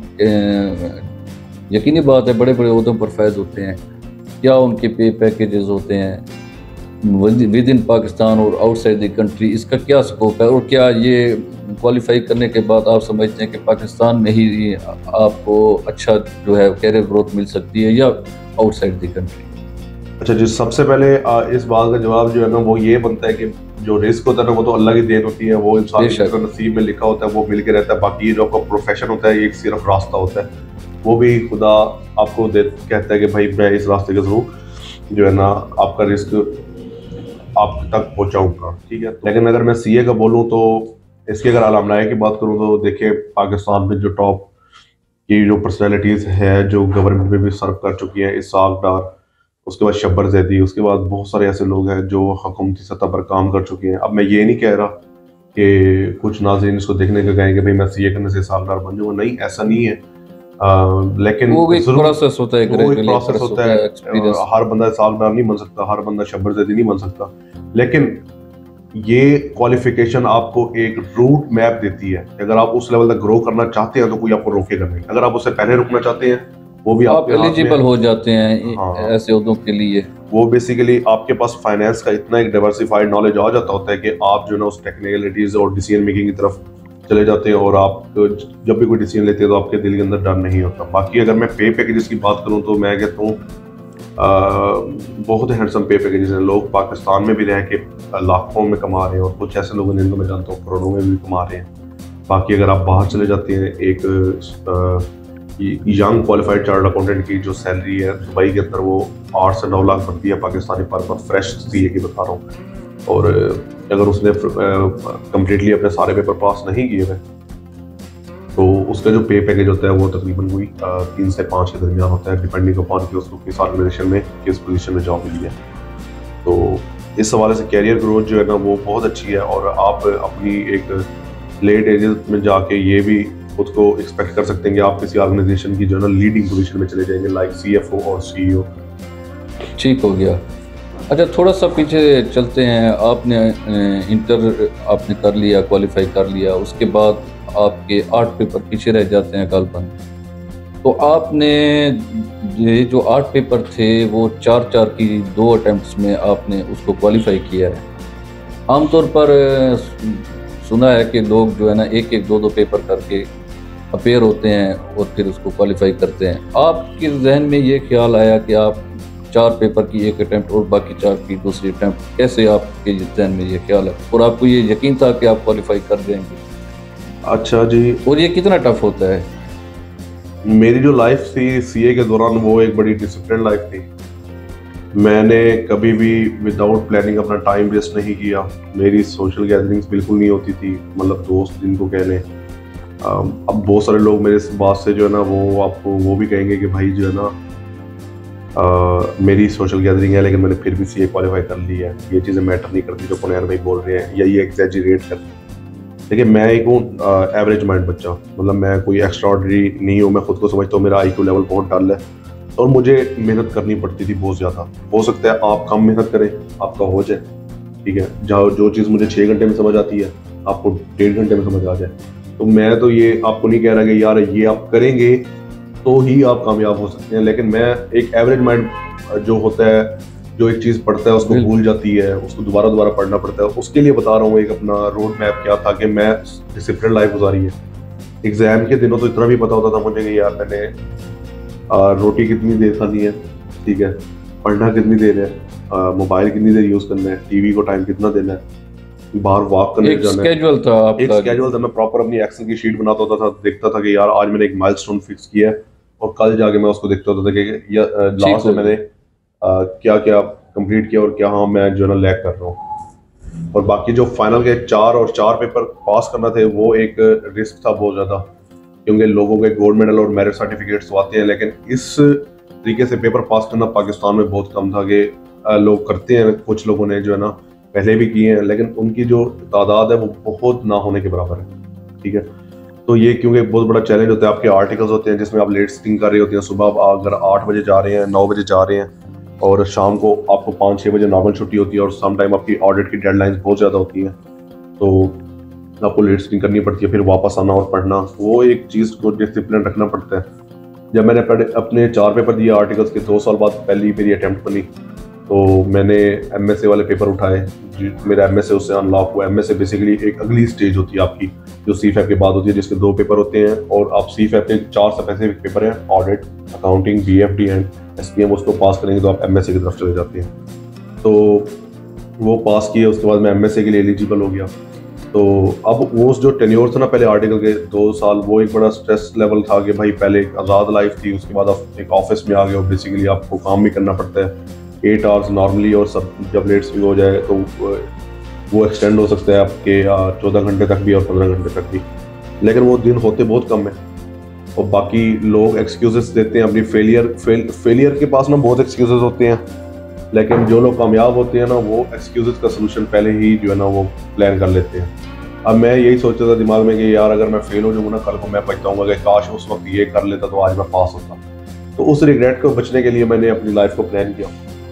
यकीनी बात है बड़े बड़े ओहदों पर फैज़ होते हैं, क्या उनके पे पैकेजेस होते हैं विद इन पाकिस्तान और आउटसाइड द कंट्री, इसका क्या स्कोप है, और क्या ये क्वालिफाई करने के बाद आप समझते हैं कि पाकिस्तान में ही आपको अच्छा जो है कैरियर ग्रोथ मिल सकती है या आउटसाइड द कंट्री? अच्छा जी, सबसे पहले इस बात का जवाब जो है ना वो ये बनता है कि जो रिस्क होता है ना वो तो अल्लाह की देन होती है, वो इंसान के नसीब में लिखा होता है, वो मिल के रहता है। बाकी ये जो आपका प्रोफेशन होता है ये सिर्फ रास्ता होता है, वो भी खुदा आपको दे कहता है कि भाई मैं इस रास्ते के थ्रू जो है ना आपका रिस्क आप तक पहुँचाऊँगा, ठीक है। लेकिन अगर मैं सी ए का बोलूँ तो इसकी अगर अलमनाई की बात करूँ तो देखिए पाकिस्तान में जो टॉप की जो पर्सनैलिटीज़ है जो गवर्नमेंट में भी सर्व कर चुकी हैं, इसाक डार, उसके बाद शब्बर जैदी, उसके बाद बहुत सारे ऐसे लोग हैं जो हुकूमती सतह पर काम कर चुके हैं। अब मैं ये नहीं कह रहा कि कुछ नाज़रीन इसको देखने के कहेंगे भाई मैं सी ए करने से इसाकदार बन जाऊँगा, नहीं, ऐसा नहीं है। आ, लेकिन वो एक प्रोसेस होता है, वो एक प्रोसेस होता है, हर बंदा इसाकदार नहीं बन सकता, हर बंदा शब्बर जैदी नहीं बन सकता। लेकिन ये क्वालिफिकेशन आपको एक रूट मैप देती है। अगर आप उस लेवल तक ग्रो करना चाहते हैं तो कोई आपको रोकेगा नहीं। अगर आप उससे पहले रुकना चाहते हैं वो भी आप एलिजिबल हो जाते हैं। हाँ, ऐसे उद्योग के लिए वो बेसिकली आपके पास फाइनेंस का इतना एक डाइवर्सिफाइड नॉलेज आ जाता होता है कि आप जो ना उस टेक्निकलिटीज और डिसीजन मेकिंग की तरफ चले जाते हैं, और आप जब भी कोई डिसीजन लेते हैं तो आपके दिल के अंदर डर नहीं होता। बाकी अगर मैं पे पैकेजेस की बात करूं तो मैं कहता हूँ बहुत हैंडसम पे पैकेजेस हैं। लोग पाकिस्तान में भी रह के लाखों में कमा रहे हैं, और कुछ ऐसे लोग हैं जिनको मैं जानता हूँ करोड़ों में भी कमा रहे हैं। बाकी अगर आप बाहर चले जाते हैं, एक यंग क्वालिफाइड चार्टर्ड अकाउंटेंट की जो सैलरी है दुबई के अंदर वो आठ से नौ लाख बनती है पाकिस्तानी पर पर फ्रेश सी ए की बता रहा हूँ। और अगर उसने कम्प्लीटली अपने सारे पेपर पास नहीं किए हुए तो उसका जो पे पैकेज होता है वो तकरीबन कोई तीन से पाँच के दरमियान होता है, डिपेंडिंग अपॉन कि उसको किस ऑर्गेनाइजेशन में किस पोजीशन में जॉब मिली है। तो इस हवाले से कैरियर ग्रोथ जो है ना वो बहुत अच्छी है, और आप अपनी एक लेट एजेस में जाके ये भी खुद को एक्सपेक्ट कर सकते हैं कि आप किसी ऑर्गेनाइजेशन की जो है ना लीडिंग पोजीशन में चले जाएंगे, लाइक सी एफ ओ और सी ई ओ। ठीक हो गया। अच्छा, थोड़ा सा पीछे चलते हैं। आपने इंटर आपने कर लिया, क्वालिफाई कर लिया, उसके बाद आपके आठ पेपर पीछे रह जाते हैं काल्पन। तो आपने ये जो आठ पेपर थे वो चार चार की दो अटेम्प्ट्स में आपने उसको क्वालिफाई किया है। आमतौर पर सुना है कि लोग जो है ना एक एक दो दो पेपर करके अपेयर होते हैं और फिर उसको क्वालिफाई करते हैं। आपके जहन में ये ख्याल आया कि आप चार पेपर की एक अटेम्प्ट और बाकी चार की दूसरी अटेम्प्ट, कैसे आपके जहन में ये ख्याल है और आपको ये यकीन था कि आप क्वालिफाई कर जाएंगे? अच्छा जी। और ये कितना टफ होता है? मेरी जो लाइफ थी सीए के दौरान वो एक बड़ी डिसिप्लिन लाइफ थी। मैंने कभी भी विदाउट प्लानिंग अपना टाइम वेस्ट नहीं किया। मेरी सोशल गैदरिंग्स बिल्कुल नहीं होती थी, मतलब दोस्त जिनको कह लें। अब बहुत सारे लोग मेरे इस बात से जो है ना वो आपको वो भी कहेंगे कि भाई जो है ना आ, मेरी सोशल गैदरिंग है लेकिन मैंने फिर भी सीए क्वालिफाई कर ली है। ये चीज़ें मैटर नहीं करती जो पुनैर भाई बोल रहे हैं या ये एग्जैजरेट करते हैं। देखिए मैं एक हूँ एवरेज माइंड बच्चा, मतलब मैं कोई एक्स्ट्राऑर्डिनरी नहीं हूँ। मैं खुद को समझता हूँ मेरा आई क्यू लेवल बहुत डल है और मुझे मेहनत करनी पड़ती थी बहुत ज़्यादा। हो सकता है आप कम मेहनत करें, आपका हो जाए, ठीक है। जो जो चीज़ मुझे छः घंटे में समझ आती है आपको डेढ़ घंटे में समझ आ जाए। तो मैं तो ये आपको नहीं कह रहा कि यार ये आप करेंगे तो ही आप कामयाब हो सकते हैं, लेकिन मैं एक एवरेज माइंड जो होता है, जो एक चीज़ पढ़ता है उसको भूल जाती है, उसको दोबारा दोबारा पढ़ना पड़ता है, उसके लिए बता रहा हूँ। एक अपना रोड मैप क्या था कि मैं डिसिप्लिन लाइफ गुजारी है। एग्ज़ाम के दिनों तो इतना भी पता होता था मुझे कि यार मैंने आ, रोटी कितनी देर खानी है, ठीक है, पढ़ना कितनी देर है, मोबाइल कितनी देर यूज़ करना है, टीवी को टाइम कितना देना है, बाहर वॉक करने जाना है। स्केड्यूल था आपका? एक स्केड्यूल था। मैं प्रॉपर अपनी एक्सेल की शीट बनाता होता था, देखता था कि यार आज मैंने एक माइलस्टोन फिक्स किया है और कल जाके मैं उसको देखता होता था कि लास्ट में मैंने क्या क्या कंप्लीट किया और क्या हाँ मैं जो है ना लैग कर रहा हूँ। और बाकी जो फाइनल के चार और चार पेपर पास करना थे वो एक रिस्क था बहुत ज़्यादा, क्योंकि लोगों के गोल्ड मेडल और मेरिट सर्टिफिकेट्स तो आते हैं, लेकिन इस तरीके से पेपर पास करना पाकिस्तान में बहुत कम था कि लोग करते हैं। कुछ लोगों ने जो है ना पहले भी किए हैं, लेकिन उनकी जो तादाद है वो बहुत ना होने के बराबर है। ठीक है, तो ये क्योंकि बहुत बड़ा चैलेंज होता है। आपके आर्टिकल्स होते हैं जिसमें आप लेट सिटिंग कर रहे होते हैं, सुबह आप अगर आठ बजे जा रहे हैं, नौ बजे जा रहे हैं और शाम को आपको पाँच छः बजे नॉर्मल छुट्टी होती है और सम टाइम आपकी ऑडिट की डेडलाइंस बहुत ज़्यादा होती हैं, तो आपको लेट सिटिंग करनी पड़ती है, फिर वापस आना और पढ़ना, वो एक चीज़ को डिसिप्लिन रखना पड़ता है। जब मैंने अपने चार पेपर दिए आर्टिकल्स के दो साल बाद पहली मेरी अटैम्प्ट बनी, तो मैंने एमएसए वाले पेपर उठाए। मेरा एमएसए उससे अनलॉक हुआ। एमएसए बेसिकली एक अगली स्टेज होती है आपकी, जो सीफैप के बाद होती है, जिसके दो पेपर होते हैं और आप सीफैप के चार स्पेसिफिक पेपर हैं, audit, accounting, BFD and SPM, उसको पास करेंगे तो आप एमएसए की तरफ चले जाते हैं। तो वो पास किए, उसके बाद मैं एमएसए के लिए एलिजिबल हो गया। तो अब वो जो टेन्योर था ना पहले आर्टिकल के दो साल, वो एक बड़ा स्ट्रेस लेवल था कि भाई पहले एक आज़ाद लाइफ थी, उसके बाद आप एक ऑफिस में आ गए हो, बेसिकली आपको काम भी करना पड़ता है एट आवर्स नॉर्मली, और सब जब लेट भी हो जाए तो वो एक्सटेंड हो सकता है आपके चौदह घंटे तक भी और पंद्रह घंटे तक भी, लेकिन वो दिन होते बहुत कम है। और बाकी लोग एक्सक्यूजेस देते हैं अपनी फेलियर फेल, फेलियर के पास ना बहुत एक्सक्यूजेस होते हैं, लेकिन जो लोग कामयाब होते हैं ना वो एक्सक्यूजेस का सलूशन पहले ही जो है ना वो प्लान कर लेते हैं। अब मैं यही सोच रहा था दिमाग में कि यार अगर मैं फेल हो जाऊँगा ना कल को, मैं पछताऊंगा कि काश उस वक्त ये कर लेता तो आज मैं पास होता। तो उस रिग्रेट को बचने के लिए मैंने अपनी लाइफ को प्लान किया।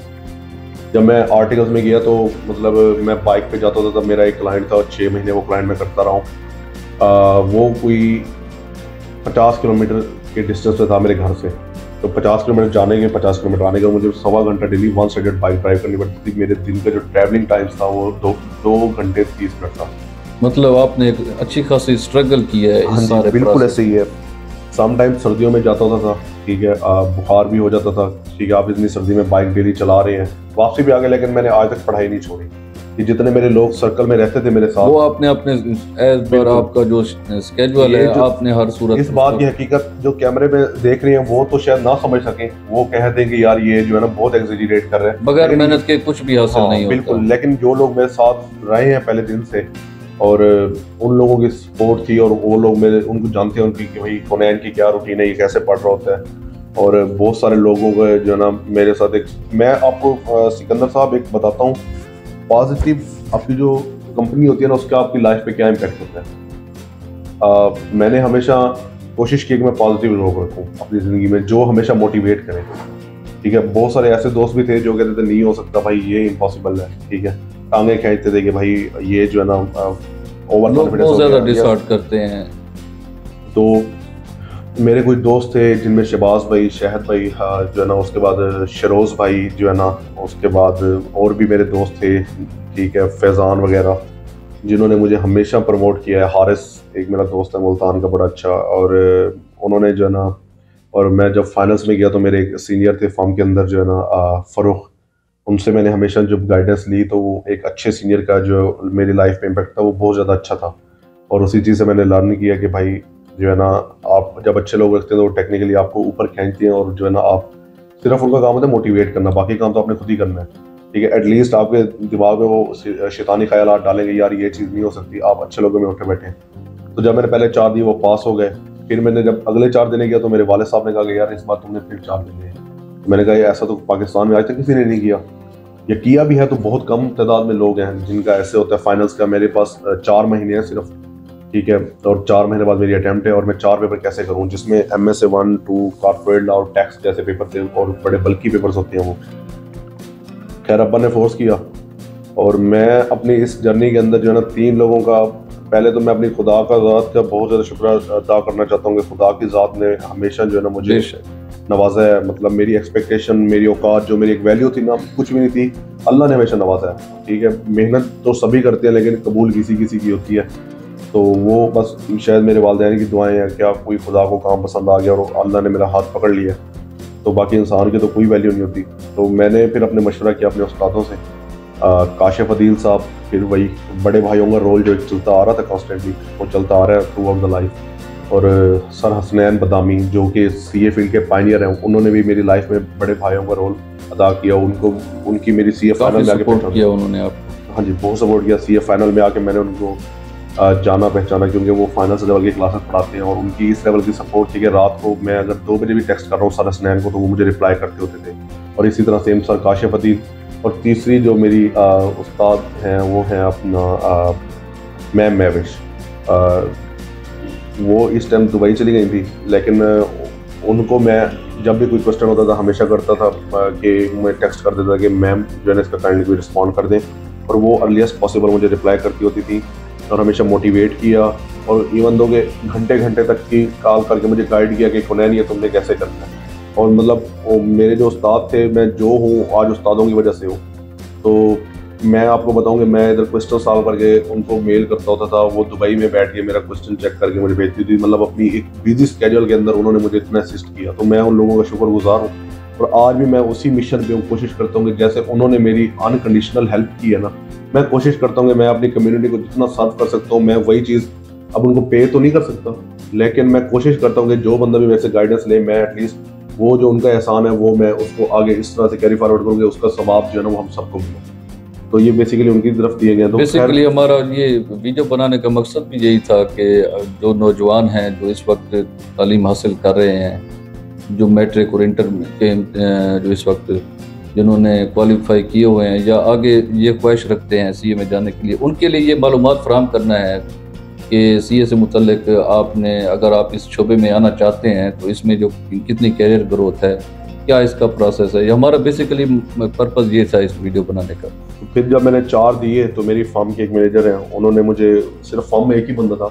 जब मैं आर्टिकल्स में गया तो मतलब मैं बाइक पे जाता था, तब मेरा एक क्लाइंट था और छः महीने वो क्लाइंट मैं करता रहा हूँ। वो कोई पचास किलोमीटर के डिस्टेंस पे था मेरे घर से, तो पचास किलोमीटर जाने के पचास किलोमीटर आने का मुझे सवा घंटा daily one sided bike drive करनी पड़ती थी। मेरे दिन का जो ट्रैवलिंग टाइम्स था वो दो दो घंटे तीस मिनट था। मतलब आपने एक अच्छी खासी स्ट्रगल की है इस सारे बिल्कुल ऐसे ही है। सम टाइम सर्दियों में जाता होता था, ठीक है, बुखार भी हो जाता था, ठीक है, आप इतनी सर्दी में बाइक डेली चला रहे हैं, वापसी भी आ गए, लेकिन मैंने आज तक पढ़ाई नहीं छोड़ी। कि जितने मेरे लोग सर्कल में रहते थे मेरे साथ, वो आपने अपने एज पर आपका जो स्केड्यूल है आपने हर सूरत इस बात की हकीकत जो कैमरे में देख रहे हैं वो तो शायद ना समझ सकें, वो कह दें कि यार ये जो है ना बहुत एग्जेजरेट कर रहे हैं, बगैर मेहनत के कुछ भी हासिल नहीं होता। बिल्कुल, लेकिन जो लोग मेरे साथ रहे हैं पहले दिन से और उन लोगों की सपोर्ट थी, और वो लोग मेरे उनको जानते हैं उनकी कि भाई कोनैन की क्या रूटीन है, ये कैसे पढ़ रहा होता है, और बहुत सारे लोगों का जो है ना मेरे साथ एक, मैं आपको सिकंदर साहब एक बताता हूँ, पॉजिटिव आपकी जो कंपनी होती है ना उसका आपकी लाइफ पे क्या इम्पैक्ट होता है। आ, मैंने हमेशा कोशिश की कि मैं पॉजिटिव लोग रखूँ अपनी ज़िंदगी में, जो हमेशा मोटिवेट करें। ठीक है, बहुत सारे ऐसे दोस्त भी थे जो कहते थे नहीं हो सकता भाई, ये इम्पॉसिबल है, ठीक है, टांगे खींचते थे कि भाई ये जो है ना ओवर कॉन्फिडेंस बहुत ज़्यादा डिसहार्ट करते हैं। तो मेरे कुछ दोस्त थे जिनमें शहबाज भाई, शहद भाई जो है ना, उसके बाद शरोज भाई जो है ना, उसके बाद और भी मेरे दोस्त थे, ठीक है, फैज़ान वगैरह, जिन्होंने मुझे हमेशा प्रमोट किया है। हारिस एक मेरा दोस्त है मुल्तान का, बड़ा अच्छा, और उन्होंने जो है ना, और मैं जब फाइनल्स में गया तो मेरे एक सीनियर थे फॉर्म के अंदर जो है ना फ़रूख, उनसे मैंने हमेशा जब गाइडेंस ली तो वो एक अच्छे सीनियर का जो मेरी लाइफ में इम्पैक्ट था वो बहुत ज़्यादा अच्छा था। और उसी चीज़ से मैंने लर्न किया कि भाई जो है ना, आप जब अच्छे लोग रखते हैं तो टेक्निकली आपको ऊपर खींचते हैं, और जो है ना आप सिर्फ उनका काम होता है मोटिवेट करना, बाकी काम तो आपने खुद ही करना है। ठीक है, एटलीस्ट आपके दिमाग में वो शैतानी ख्यालात डालेंगे यार ये चीज़ नहीं हो सकती, आप अच्छे लोगों में उठे बैठे हैं। तो जब मैंने पहले चार दिए वो पास हो गए, फिर मैंने जब अगले चार देने गया तो मेरे वाले साहब ने कहा कि यार इस बार तुमने फिर चार देने हैं। मैंने कहा ऐसा तो पाकिस्तान में आज तक किसी ने नहीं किया, या किया भी है तो बहुत कम तादाद में लोग हैं जिनका ऐसे होता है। फाइनल्स का मेरे पास चार महीने हैं सिर्फ, ठीक है, और चार महीने बाद मेरी अटैम्प्ट है, और मैं चार पेपर कैसे करूं जिसमें M S A one two corporate law और टैक्स जैसे पेपर थे, और बड़े बल्कि पेपर्स होते हैं वो। खैर अब्बा ने फोर्स किया, और मैं अपनी इस जर्नी के अंदर जो है ना तीन लोगों का, पहले तो मैं अपनी खुदा का ज़ात का बहुत ज़्यादा शुक्र अदा करना चाहता हूँ कि खुदा की ज़ात ने हमेशा जो है ना मुझे नवाजा है। मतलब मेरी एक्सपेक्टेशन, मेरी औकात, जो मेरी एक वैल्यू थी ना, कुछ भी नहीं थी, अल्लाह ने हमेशा नवाजा है। ठीक है, मेहनत तो सभी करते हैं लेकिन कबूल किसी किसी की होती है, तो वो बस शायद मेरे वालिदैन की दुआएं हैं, क्या कोई खुदा को काम पसंद आ गया और अल्लाह ने मेरा हाथ पकड़ लिया, तो बाकी इंसान की तो कोई वैल्यू नहीं होती। तो मैंने फिर अपने मशवरा किया अपने उस्तादों से, काशिफ अदील साहब, फिर वही बड़े भाइयों का रोल जो चलता आ रहा था कॉन्स्टेंटली, वो चलता आ रहा है थ्रू आउट द लाइफ, और सर हसनैन बदामी जो कि सी ए फील्ड के पायनियर हैं, उन्होंने भी मेरी लाइफ में बड़े भाइयों का रोल अदा किया। उनको उनकी मेरी सी ए फाइनल में आगे सपोर्ट किया उन्होंने आप। हाँ जी, बहुत सपोर्ट किया। सी ए फाइनल में आके मैंने उनको जाना पहचाना, क्योंकि वो फाइनल लेवल की क्लासेस पढ़ाते हैं और उनकी इस लेवल की सपोर्ट थी कि रात को मैं अगर दो बजे भी टेक्स्ट कर रहा हूँ सर हसनैन को तो वो मुझे रिप्लाई करते होते थे। और इसी तरह सेम सर काशिफ अतीक। और तीसरी जो मेरी आ, उस्ताद हैं वो हैं अपना मैम महविश। वो इस टाइम दुबई चली गई थी, लेकिन उनको मैं जब भी कोई क्वेश्चन होता था हमेशा करता था कि मैं टेक्स्ट कर देता था कि मैम जो है ना इसका काइंडली कोई रिस्पॉन्ड कर दें, और वो अर्लीस्ट पॉसिबल मुझे रिप्लाई करती होती थी और हमेशा मोटिवेट किया। और इवन दो के घंटे घंटे तक की कॉल करके मुझे गाइड किया कि हुनैन ये तुमने कैसे करना है। और मतलब वो मेरे जो उस्ताद थे, मैं जो हूँ आज उस्तादों की वजह से हूँ। तो मैं आपको बताऊँ कि मैं इधर क्वेश्चन सॉल्व करके उनको मेल करता होता था, वो दुबई में बैठ के मेरा क्वेश्चन चेक करके मुझे भेजती थी। मतलब अपनी एक बिजी स्केड्यूल के अंदर उन्होंने मुझे इतना असिस्ट किया, तो मैं उन लोगों का शुक्रगुजार हूँ। और आज भी मैं उसी मिशन पे कोशिश करता हूँ कि जैसे उन्होंने मेरी अनकंडीशनल हेल्प की है ना, मैं कोशिश करता हूँ कि मैं अपनी कम्युनिटी को जितना सर्व कर सकता हूँ। मैं वही चीज़ अब उनको पे तो नहीं कर सकता, लेकिन मैं कोशिश करता हूँ कि जो बंदा भी मेरे से गाइडेंस ले, मैं एटलीस्ट वो जो उनका एहसान है वो मैं उसको आगे इस तरह से कैरी फॉरवर्ड करूँगा, उसका सवाब जो है ना वो हम सबको मिले। तो ये बेसिकली उनकी तरफ दिए गए। तो बेसिकली हमारा ये वीडियो बनाने का मकसद भी यही था कि जो नौजवान हैं जो इस वक्त तालीम हासिल कर रहे हैं, जो मैट्रिक और इंटर के जो इस वक्त जिन्होंने क्वालिफाई किए हुए हैं या आगे ये ख्वाहिश रखते हैं सी ए में जाने के लिए, उनके लिए ये मालूमात फराहम करना है कि सी ए से मुतल्लिक आपने अगर आप इस शोबे में आना चाहते हैं तो इसमें जो कितनी कैरियर ग्रोथ है, क्या इसका प्रोसेस है। ये हमारा बेसिकली पर्पज़ ये था इस वीडियो बनाने का। तो फिर जब मैंने चार दिए तो मेरी फर्म के एक मैनेजर हैं, उन्होंने मुझे, सिर्फ फर्म में एक ही बंदा था,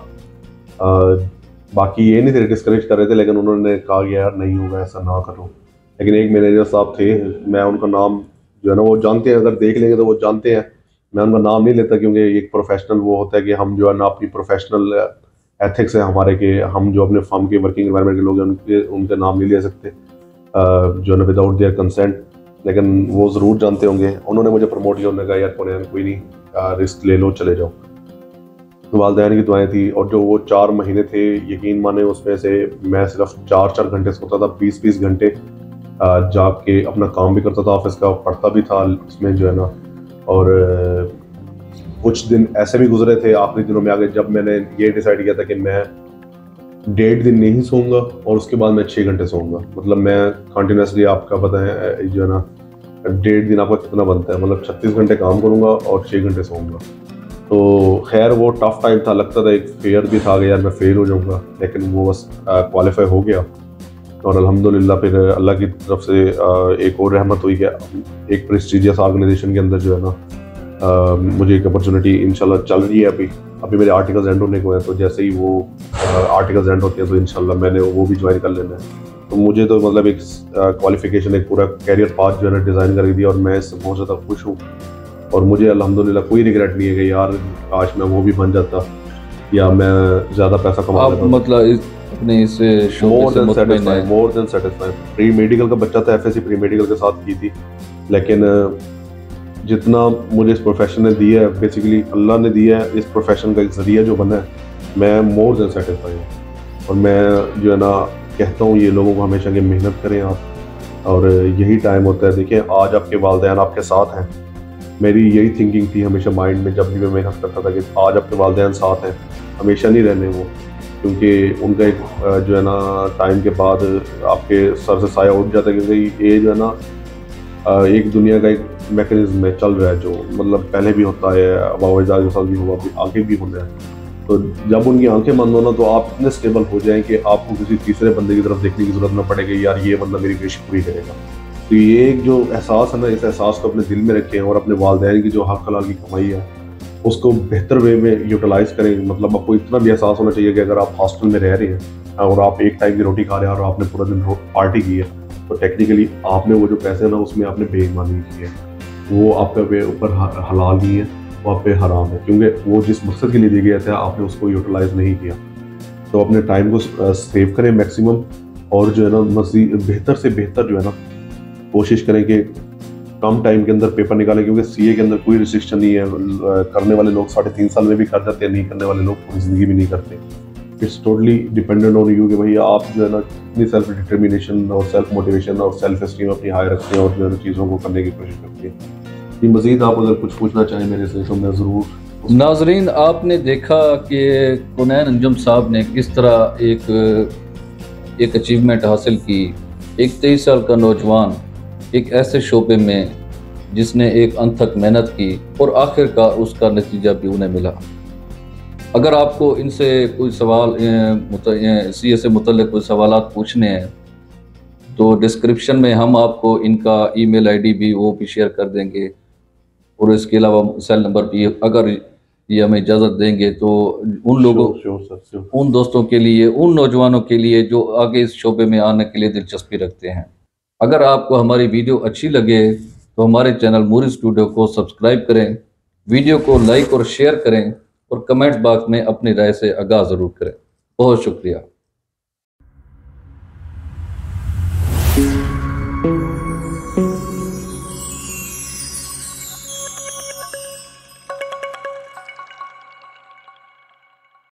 आ, बाकी ये नहीं थे डिस्करेज कर रहे थे, लेकिन उन्होंने कहा कि यार नहीं होगा, ऐसा ना करो। लेकिन एक मैनेजर साहब थे, मैं उनका नाम जो है ना वो जानते हैं, अगर देख लेंगे तो वो जानते हैं, मैं उनका नाम नहीं लेता क्योंकि एक प्रोफेशनल वो होता है कि हम जो है ना अपनी प्रोफेशनल एथिक्स है हमारे के, हम जो अपने फर्म के वर्किंग एनवायरनमेंट के लोग हैं उनके उनके नाम नहीं ले सकते जो है ना विदाउट देयर कंसेंट। लेकिन वो ज़रूर जानते होंगे। उन्होंने मुझे प्रमोट किया, उन्होंने कहा यार हुनैन कोई नहीं, रिस्क ले लो, चले जाओ। वालदैन की दुआएं थी। और जो वो चार महीने थे, यकीन माने उसमें से मैं सिर्फ चार चार घंटे सोता था, बीस बीस घंटे जाग के अपना काम भी करता था ऑफिस का, पढ़ता भी था उसमें जो है ना। और कुछ दिन ऐसे भी गुजरे थे आखिरी दिनों में आगे, जब मैंने ये डिसाइड किया था कि मैं डेढ़ दिन नहीं सोऊंगा और उसके बाद मैं छः घंटे सोऊंगा। मतलब मैं कंटिन्यूसली, आपका पता है जो है ना डेढ़ दिन आपका कितना बनता है, मतलब छत्तीस घंटे काम करूंगा और छः घंटे सोऊंगा। तो खैर वो टफ टाइम था, लगता था एक फेयर भी था कि यार मैं फेल हो जाऊंगा, लेकिन वो बस क्वालिफाई हो गया। और अल्हम्दुलिल्लाह फिर अल्लाह की तरफ से आ, एक और रहमत हुई है, एक प्रेस्टीजियस ऑर्गेनाइजेशन के अंदर जो है ना आ, मुझे एक अपॉर्चुनिटी इंशाल्लाह चल रही है। अभी अभी मेरे आर्टिकल्स एंड होने को है, तो जैसे ही वो आर्टिकल्स एंड होते हैं तो इंशाल्लाह मैंने वो भी ज्वाइन कर लेना है। तो मुझे तो मतलब एक क्वालिफिकेशन, एक पूरा कैरियर पाथ जो है ना डिज़ाइन कर दी और मैं इससे बहुत ज़्यादा खुश हूँ। और मुझे अल्हम्दुलिल्लाह कोई रिग्रेट नहीं है कि यार काश मैं वो भी बन जाता या मैं ज़्यादा पैसा कमा लेता। मतलब अपने इस more than satisfied, more than satisfied. Pre medical का बच्चा था, F S C pre medical के साथ की थी, लेकिन जितना मुझे इस प्रोफेशन ने दिया है, बेसिकली अल्लाह ने दिया है, इस प्रोफेशन का एक ज़रिया जो बना है, मैं मोर देन सेटिस्फाइड हूँ। और मैं जो है ना कहता हूँ ये लोगों को हमेशा कि मेहनत करें आप, और यही टाइम होता है। देखिए आज आपके वालिदैन आपके साथ हैं, मेरी यही थिंकिंग थी हमेशा माइंड में जब भी मैं मेहनत करता था कि आज आपके वालिदैन साथ हैं, हमेशा नहीं रहने वो, क्योंकि उनका एक जो है ना टाइम के बाद आपके सर से साया उठ जाता है, क्योंकि ये जो है ना एक दुनिया का एक मैकेनिज्म में चल रहा है, जो मतलब पहले भी होता है, अबावजाद के साथ भी हुआ, आगे भी होना है। तो जब उनकी आंखें बंद होना तो आप इतने स्टेबल हो जाएं कि आपको किसी तीसरे बंदे की तरफ देखने की जरूरत ना पड़ेगी, यार ये बंदा मेरी विश पूरी करेगा। तो ये एक जो एहसास है ना, इस एहसास को अपने दिल में रखें और अपने वालिदैन की जो हक हलाल की कमाई है उसको बेहतर वे में यूटिलाइज करें। मतलब आपको इतना भी एहसास होना चाहिए कि अगर आप हॉस्टल में रह रहे हैं और आप एक टाइम की रोटी खा रहे हैं और आपने पूरा दिन पार्टी की है, तो टेक्निकली आपने वो जो पैसे ना उसमें आपने बेईमानी की है, वो आपके ऊपर हलाल नहीं है, वो आप पे हराम है, क्योंकि वो जिस मकसद के लिए दिए गए थे आपने उसको यूटिलाइज नहीं किया। तो अपने टाइम को सेव करें मैक्सिमम, और जो है ना मज़ीद बेहतर से बेहतर जो है ना कोशिश करें कि कम टाइम के अंदर पेपर निकालें, क्योंकि सीए के अंदर कोई रिस्ट्रिक्शन नहीं है। करने वाले लोग साढ़े तीन साल में भी कर जाते हैं, नहीं करने वाले लोग पूरी ज़िंदगी भी नहीं करते। It's totally dependent on you कि भाई आप जो है ना इतनी सेल्फ डिटर्मिनेशन और सेल्फ मोटिवेशन और सेल्फ एस्टीम अपनी हाई रखते हैं और जो है ना चीज़ों को करने की कोशिश करते हैं। कि मज़ीद आप अगर कुछ पूछना चाहें मेरे से तो मैं ज़रूर। नाजरीन, आपने देखा कि कुनैन अंजुम साहब ने किस तरह एक एक अचीवमेंट हासिल की। एक तेईस साल का नौजवान एक ऐसे शोबे में जिसने एक अनथक मेहनत की और आखिरकार उसका नतीजा भी उन्हें मिला। अगर आपको इनसे कोई सवाल सी ए से मुतल्लिक कोई सवालात पूछने हैं तो डिस्क्रिप्शन में हम आपको इनका ईमेल आईडी भी वो भी शेयर कर देंगे, और इसके अलावा सेल नंबर भी अगर ये हमें इजाज़त देंगे तो उन लोगों श्योर सर श्योर। उन दोस्तों के लिए, उन नौजवानों के लिए जो आगे इस शोबे में आने के लिए दिलचस्पी रखते हैं। अगर आपको हमारी वीडियो अच्छी लगे तो हमारे चैनल मूरी स्टूडियो को सब्सक्राइब करें, वीडियो को लाइक और शेयर करें और कमेंट बॉक्स में अपनी राय से आगाह ज़रूर करें। बहुत शुक्रिया।